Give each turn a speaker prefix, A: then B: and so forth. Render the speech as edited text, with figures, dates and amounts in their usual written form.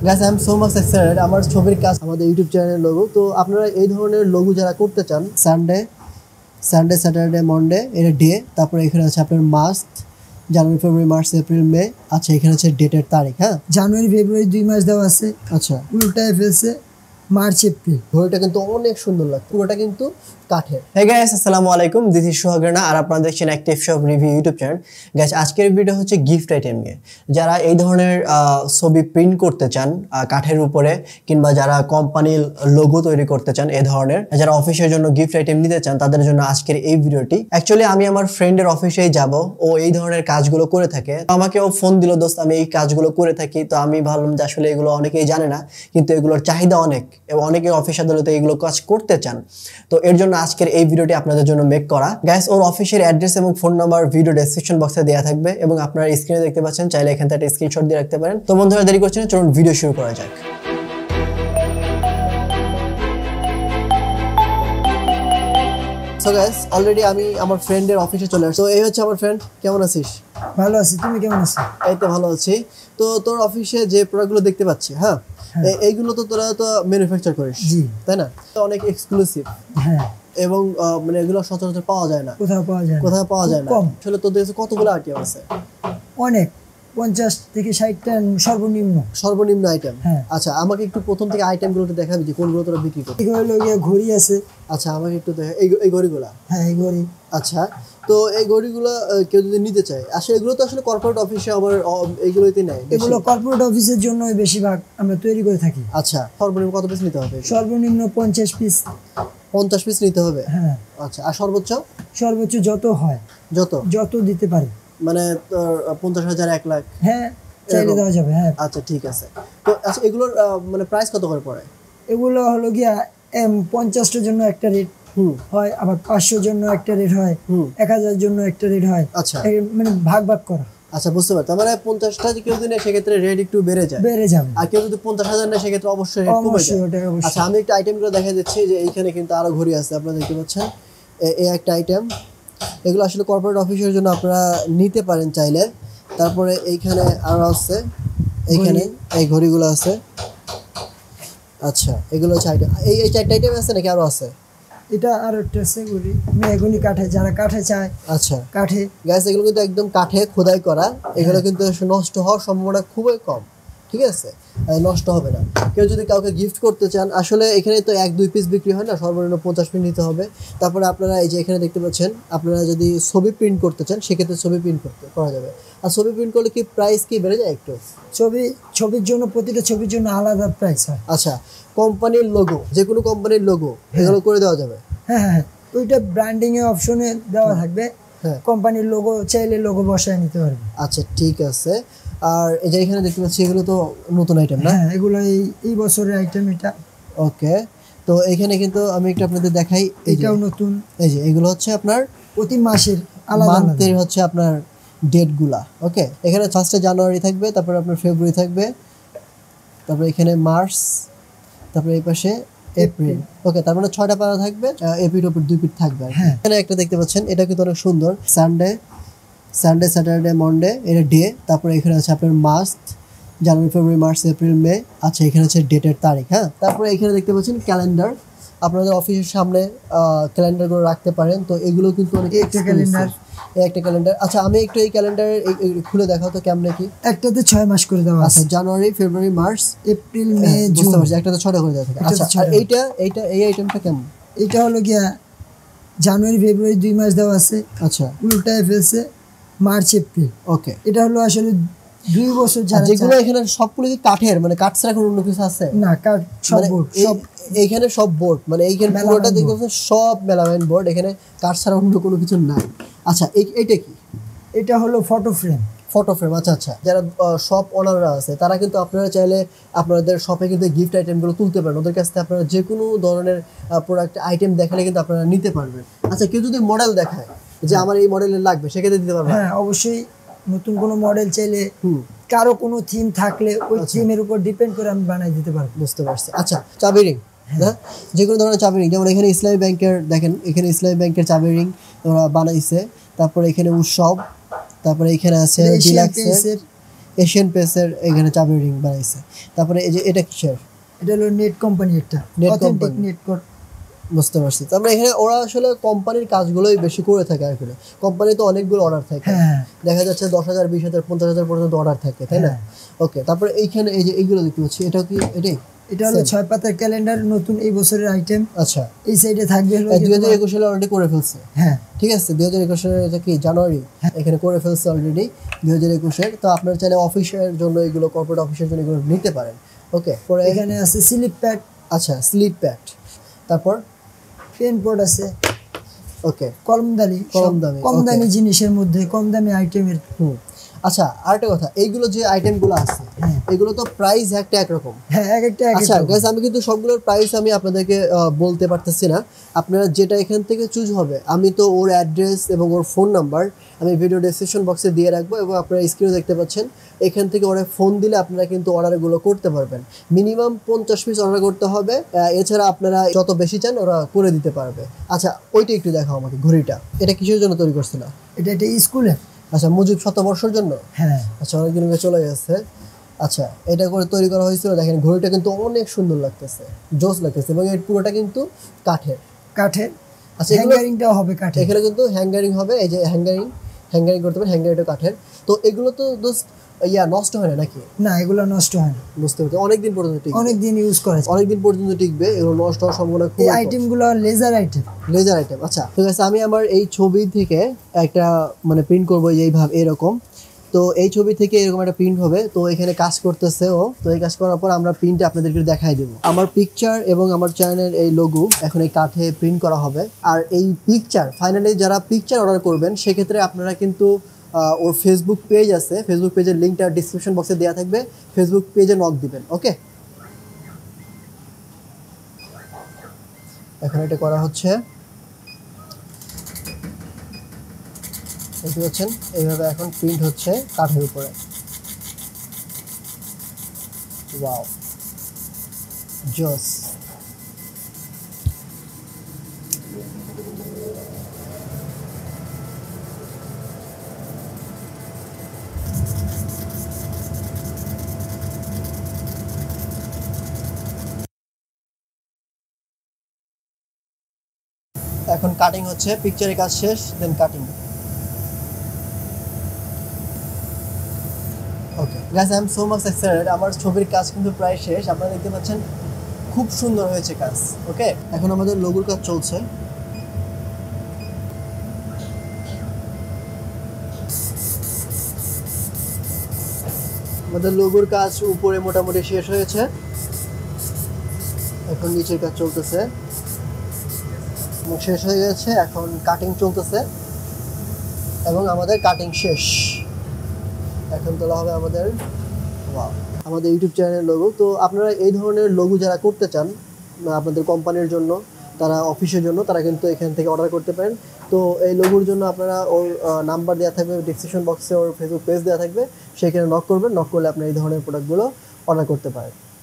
A: Guys I am so much excited আমার ছবির কাজ আমাদের ইউটিউব চ্যানেলের লোগো। তো আপনারা এই ধরনের লোগো যারা করতে চান, সানডে স্যাটারডে মন্ডে এটা ডে, তারপরে এখানে আছে আপনার মাস, জানুয়ারি ফেব্রুয়ারি মার্চ এপ্রিল মে। আচ্ছা এখানে আছে ডেটের তারিখ। হ্যাঁ,
B: জানুয়ারি ফেব্রুয়ারি 2 মাস দেওয়া আছে।
A: আচ্ছা
B: উল্টায় ফেলছে মার্চ এপ্রিল।
A: ঘড়িটা কিন্তু অনেক সুন্দর লাগছে, পুরোটা কিন্তু কাঠের। হে গাইস আসসালামু আলাইকুম, দিস ইজ সোহাগরানা আর আপনারা দেখছেন active shop review YouTube channel. Guys আজকের ভিডিও হচ্ছে গিফট আইটেম নিয়ে। যারা এই ধরনের ছবি প্রিন্ট করতে চান কাঠের উপরে, কিংবা যারা কোম্পানির লোগো তৈরি করতে চান, এই ধরনের যারা অফিসের জন্য গিফট আইটেম নিতে চান, তাদের জন্য আজকের এই ভিডিওটি। অ্যাকচুয়ালি আমি আমার ফ্রেন্ডের অফিসেই যাব, ও এই ধরনের কাজগুলো করে থাকে। আমাকে ও ফোন দিল, দোস্ত আমি এই কাজগুলো করে থাকি। তো আমি ভাবলাম যে আসলে এগুলো অনেকেই জানে না, কিন্তু এগুলোর চাহিদা অনেক এবং অনেকে অফিস আদালতে এগুলো কাজ করতে চান। তো এর জন্য আজকের এই ভিডিওটি আপনাদের জন্য মেক করা। গাইস ওর অফিসের অ্যাড্রেস এবং ফোন নাম্বার ভিডিও ডেসক্রিপশন বক্সে দেওয়া থাকবে এবং আপনারা স্ক্রিনে দেখতে পাচ্ছেন, চাইলে এখান থেকে স্ক্রিনশট দিয়ে রাখতে পারেন। তো বন্ধুরা দেরি করছেন, চলুন ভিডিও শুরু করা যাক। সো গাইস অলরেডি আমি আমার ফ্রেন্ডের অফিসে চলে আসছি। তো এই হচ্ছে আমার ফ্রেন্ড। কেমন আছিস?
B: ভালো আছি, তুমি কেমন আছো?
A: এই তো ভালো আছি। তো তোর অফিসে যে প্রোডাক্টগুলো দেখতে পাচ্ছি, হ্যাঁ এইগুলো তো তোরা তো ম্যানুফ্যাকচার করিস,
B: জি
A: তাই না? অনেক এক্সক্লুসিভ,
B: হ্যাঁ,
A: এবং মানে এগুলো সচরাচর পাওয়া যায় না,
B: কোথাও পাওয়া যায় না।
A: কম। আসলে তোদের কাছে কতগুলো আইটেম আছে?
B: অনেক, 50 থেকে 60টা সর্বনিম্ন
A: আইটেম।
B: হ্যাঁ।
A: আচ্ছা আমাকে একটু প্রথম থেকে আইটেমগুলো দেখাবি যে কোনগুলো তোরা বিক্রি করছিস।
B: এগুলো হলো ঘড়ি আছে।
A: আচ্ছা আমাকে একটু দেখা এই ঘড়িগুলো।
B: হ্যাঁ এই ঘড়ি।
A: আচ্ছা তো এই ঘড়িগুলো কেউ যদি নিতে চায়, আসলে এগুলো তো আসলে কর্পোরেট অফিসে আমার এইগুলোতে নেয়।
B: এগুলো কর্পোরেট অফিসের জন্য বেশিরভাগ আমরা তৈরি করে থাকি।
A: আচ্ছা সর্বনিম্ন কত পিস নিতে হবে?
B: সর্বনিম্ন 50 পিস।
A: 50 পিস নিতে হবে?
B: হ্যাঁ।
A: আচ্ছা আর সর্বোচ্চ
B: যত হয়, যত দিতে পারে,
A: মানে 50,000 1 লাখ?
B: হ্যাঁ চাইলে দেওয়া যাবে। হ্যাঁ
A: আচ্ছা ঠিক আছে। তো আচ্ছা এগুলোর মানে প্রাইস কত করে পড়ে?
B: এগুলো হলো গিয়া 50টার জন্য একটা রেট হয়, আবার 500 জন্য একটা রেট হয়, 1000 জন্য একটা রেট হয়।
A: আচ্ছা
B: মানে ভাগ করা।
A: আচ্ছা বুঝতে পারছি। মানে 50টা যে কেউ দিনে সেক্ষেত্রে রেট একটু বেড়ে যাবে, আর কেউ যদি 50,000 নেয় সেক্ষেত্রে অবশ্যই রেট কমে যাবে। আচ্ছা আমি একটা আইটেমগুলো দেখা দিচ্ছি যে এইখানে কিন্তু আরো ঘড়ি আছে, আপনারা দেখতে পাচ্ছেন। এই একটা আইটেম, এগুলো আসলে কর্পোরেট অফিসের জন্য আপনারা নিতে পারেন চাইলে। তারপরে এইখানে আরো আছে, এইখানে এই ঘড়িগুলো আছে। আচ্ছা এগুলো হচ্ছে আইটেম। এই চারটা আইটেম আছে নাকি আরো আছে?
B: এটা আর একটা আছে ঘড়ি, মেহগনি কাঠে, যারা কাঠে চায়।
A: আচ্ছা
B: কাঠে
A: গাইস এগুলো কিন্তু একদম কাঠে খোদাই করা, এগুলো কিন্তু নষ্ট হওয়ার সম্ভাবনা খুবই কম, ঠিক আছে? নষ্ট হবে না। কেউ যদি কাউকে গিফট করতে চান, আসলে এখানে তো 1-2 পিস বিক্রি হয় না, সর্বনিম্ন 50 পিস নিতে হবে। তারপরে আপনারা এই যে এখানে দেখতে পাচ্ছেন, আপনারা যদি ছবি প্রিন্ট করতে চান সেক্ষেত্রে ছবি প্রিন্ট করা যাবে। আর ছবি প্রিন্ট করলে কি প্রাইস কি বেড়ে যায় একটু?
B: ছবির জন্য, প্রতিটা ছবির জন্য আলাদা প্রাইস হয়।
A: আচ্ছা কোম্পানির লোগো, যে কোনো কোম্পানির লোগো এগুলো করে দেওয়া যাবে?
B: হ্যাঁ ওইটা ব্র্যান্ডিং এর অপশনে দেওয়া থাকবে। কোম্পানির লোগো চাইলে লোগো বসায় নিতে পারবে।
A: আচ্ছা ঠিক আছে। আর এই যে এখানে দেখতে পাচ্ছি এগুলো তো নতুন আইটেম না?
B: হ্যাঁ এগুলো এই বছরের আইটেম এটা।
A: ওকে তো এখানে কিন্তু আমি একটু আপনাদের দেখাই,
B: এটাও নতুন।
A: এই যে এগুলো হচ্ছে আপনার
B: প্রতি মাসের আলাদা
A: মান্থের হচ্ছে আপনার ডেটগুলা। ওকে এখানে ফার্স্টে জানুয়ারি থাকবে, তারপরে আপনার ফেব্রুয়ারি থাকবে, তারপরে এখানে মার্চ, তারপরে এই পাশে এপ্রিল। ওকে তার মানে 6টা পারা থাকবে, এপিট ওপিট 2 পিট থাকবে। এখানে একটা দেখতে পাচ্ছেন, এটা কিন্তু অনেক সুন্দর। সানডে স্যাটারডে মন্ডে এটা ডে, তারপরে এখানে আছে আপনার মাস, জানুয়ারি ফেব্রুয়ারি মার্চ এপ্রিল মে। আচ্ছা এখানে আছে ডেটের তারিখ। হ্যাঁ তারপরে এখানে দেখতে পাচ্ছেন ক্যালেন্ডার, আপনাদের অফিসের সামনে ক্যালেন্ডারগুলো রাখতে পারেন। তো এগুলো কিন্তু অনেক একটা ক্যালেন্ডার। আচ্ছা আমি একটু এই ক্যালেন্ডার খুলে দেখাও তো কেমনে কি।
B: একটাতে 6 মাস করে দেওয়া আছে,
A: January February March April May June. একটাতে 6টা করে দেওয়া থাকে। আচ্ছা আর এই আইটেমটা কেমন?
B: এটা হলো গিয়া জানুয়ারি ফেব্রুয়ারি 2 মাস দেওয়া আছে।
A: আচ্ছা
B: উল্টায় ফেলছে মার্চ এপ্রিল।
A: ওকে এটা
B: হলো আসলে 2 বছর যারা,
A: যেগুলো এখানে সবগুলো কি কাঠের, মানে কাঠ ছাড়া কোনো অন্য কিছু আছে
B: না? কাঠ সব বোর্ড, সব
A: এইখানে সব বোর্ড, মানে এইখানে পুরোটা দেখতে সব মেলামাইন বোর্ড, এখানে কাঠ ছাড়া অন্য কোনো কিছু নাই। আচ্ছা এইটা কি?
B: এটা হলো ফটো ফ্রেম।
A: আচ্ছা যারা শপ ওনাররা আছে তারা কিন্তু আপনারা চাইলে আপনাদের শপে কিন্তু গিফট আইটেমগুলো তুলতে পারেন, ওদের কাছ থেকে আপনারা যে কোনো ধরনের প্রোডাক্ট আইটেম দেখালে কিন্তু আপনারা নিতে পারবেন। আচ্ছা কেউ যদি মডেল দেখায় যে আমার এই মডেলের লাগবে, সেক্ষেত্রে দিতে পারবেন?
B: হ্যাঁ অবশ্যই, নতুন কোনো মডেল চাইলে, কারো কোনো থিম থাকলে ওই থিমের উপর ডিপেন্ড করে আমি বানাই দিতে পারবো।
A: বুঝতে পারছি। আচ্ছা চাবি রিং, হ্যাঁ যে কোনো ধরনের চাবি রিং, যেমন এখানে ইসলামী ব্যাংকের, দেখেন এখানে ইসলামী ব্যাংকের চাবি রিং ওরা বানাইছে। তারপরে এখানে উৎসব, তারপরে এখানে আছে ডিলাক্সের, এশিয়ান পেসের এখানে চাবি রিং বানাইছে। তারপরে এই যে এটা কিসের?
B: এটা হলো নেট কোম্পানি, একটা
A: net
B: authentic
A: company.
B: Net code.
A: বুঝতে পারছি। তারপরে এখানে ওরা আসলে কোম্পানির কাজগুলোই বেশি করে থাকে আর কি। কোম্পানি তো অনেকগুলো অর্ডার থাকে,
B: হ্যাঁ
A: দেখা যাচ্ছে 10,000 20,000 50,000 পর্যন্ত অর্ডার থাকে, তাই না? ওকে, তারপরে এইখানে এই যে এইগুলো দেখতে পাচ্ছি, এটা কি এটাই?
B: এটা হলো 6 পাতার ক্যালেন্ডার, নতুন এই বছরের আইটেম।
A: আচ্ছা,
B: এই সাইডে থাকবে হলো
A: 2021 সালে অলরেডি করে ফেলছে।
B: হ্যাঁ
A: ঠিক আছে, 2021 সালে এটা কি জানুয়ারি এখানে করে ফেলছে অলরেডি 2021-এর। তো আপনার চাইলে অফিসের জন্য এগুলো, কর্পোরেট অফিসের জন্য এগুলো নিতে পারেন। ওকে, পরে
B: এখানে আছে স্লিপ প্যাড।
A: আচ্ছা, স্লিপ প্যাড, তারপর
B: পেন পোর্ট আছে।
A: ওকে,
B: কলমদানি, কম দামি জিনিসের মধ্যে কম দামি আইটেমের।
A: আচ্ছা, আরেকটা কথা, এইগুলো যে আইটেমগুলো আছে এগুলো তো প্রাইস একটা একরকম।
B: হ্যাঁ, এক একটা এক
A: আচ্ছা গাইস, আমি কিন্তু সবগুলোর প্রাইস আমি আপনাদেরকে বলতে পারতেছি না। আপনারা যেটা এখান থেকে চুজ হবে, আমি তো ওর অ্যাড্রেস এবং ওর ফোন নাম্বার আমি ভিডিও ডেসক্রিপশন বক্সে দিয়ে রাখবো, এবং আপনারা স্ক্রিনে দেখতে পাচ্ছেন। এখান থেকে ওরা ফোন দিলে আপনারা কিন্তু অর্ডারগুলো করতে পারবেন। মিনিমাম 50 পিস অর্ডার করতে হবে, এছাড়া আপনারা যত বেশি চান ওরা করে দিতে পারবে। আচ্ছা, ওইটা একটু দেখাও আমাকে, ঘড়িটা এটা কিসের জন্য তৈরি করছিল?
B: এটা একটা স্কুলে।
A: আচ্ছা, মুজিব শতবর্ষের জন্য।
B: হ্যাঁ,
A: আচ্ছা, অনেকদিন আগে চলে গেছে। আচ্ছা, এটা করে তৈরি করা হয়েছিল। দেখেন ঘড়িটা কিন্তু অনেক সুন্দর লাগতেছে, জোস লাগতেছে, এবং এর পুরোটা কিন্তু কাঠের। আচ্ছা,
B: হ্যাঙ্গারিংটাও হবে কাঠের।
A: এখানে কিন্তু হ্যাঙ্গারিং হবে, এই যে হ্যাঙ্গারিং করতে পারেন, হ্যাঙ্গারিংটা কাঠের। তো এগুলো তো দোস্ত নষ্ট হয় না নাকি?
B: না, এগুলো নষ্ট হয় না।
A: বুঝতে পারছি, অনেকদিন পর্যন্ত টিকবে,
B: অনেকদিন ইউজ করা যায়,
A: অনেকদিন পর্যন্ত টিকবে, এগুলো নষ্ট হওয়ার সম্ভাবনা খুব
B: এই
A: কম।
B: আইটেমগুলো লেজার আইটেম।
A: আচ্ছা ঠিক আছে, আমি আমার এই ছবি থেকে একটা মানে প্রিন্ট করবো এইভাবে, এরকম। তো এই ছবি থেকে এরকম একটা প্রিন্ট হবে। তো এখানে কাজ করতেছে ও। তো এই কাজ করার পর আমরা প্রিন্টে আপনাদেরকে দেখাই দেবো। আমার পিকচার এবং আমার চ্যানেলের এই লোগো এখন এই কাঠে প্রিন্ট করা হবে। আর এই পিকচার ফাইনালি যারা পিকচার অর্ডার করবেন, সেক্ষেত্রে আপনারা কিন্তু ওর ফেসবুক পেজ আছে, ফেসবুক পেজের লিঙ্কটা ডিসক্রিপশন বক্সে দেওয়া থাকবে, ফেসবুক পেজে নক দিবেন। ওকে, এখন এটা করা হচ্ছে, দেখতে পাচ্ছেন এইভাবে এখন প্রিন্ট হচ্ছে কাঠের উপরে। ওয়াও, জোস। এখন কাটিং হচ্ছে, পিকচারের কাজ শেষ, then cutting. Okay guys, I am so much excited. আমার ছবির কাজ কিন্তু প্রায় শেষ, আপনারা দেখতে পাচ্ছেন খুব সুন্দর হয়েছে কাজ। ওকে, এখন আমাদের লোগোর কাজ চলছে। আমাদের লোগোর কাজ উপরে মোটামুটি শেষ হয়েছে, এখন নিচের কাজ চলতেছে, শেষ হয়ে গেছে। এখন কাটিং চলতেছে এবং আমাদের কাটিং শেষ। এখন তোলা হবে আমাদের আমাদের ইউটিউব চ্যানেলের লোগো। তো আপনারা এই ধরনের লোগো যারা করতে চান আপনাদের কোম্পানির জন্য, তারা অফিসের জন্য, তারা কিন্তু এখান থেকে অর্ডার করতে পারেন। তো এই লোগোর জন্য আপনারা ওর নাম্বার দেওয়া থাকবে ডিসক্রিপশন বক্সে, ওর ফেসবুক পেজ দেওয়া থাকবে, সেখানে নক করবেন। নক করলে আপনি এই ধরনের প্রোডাক্টগুলো অর্ডার করতে পারেন।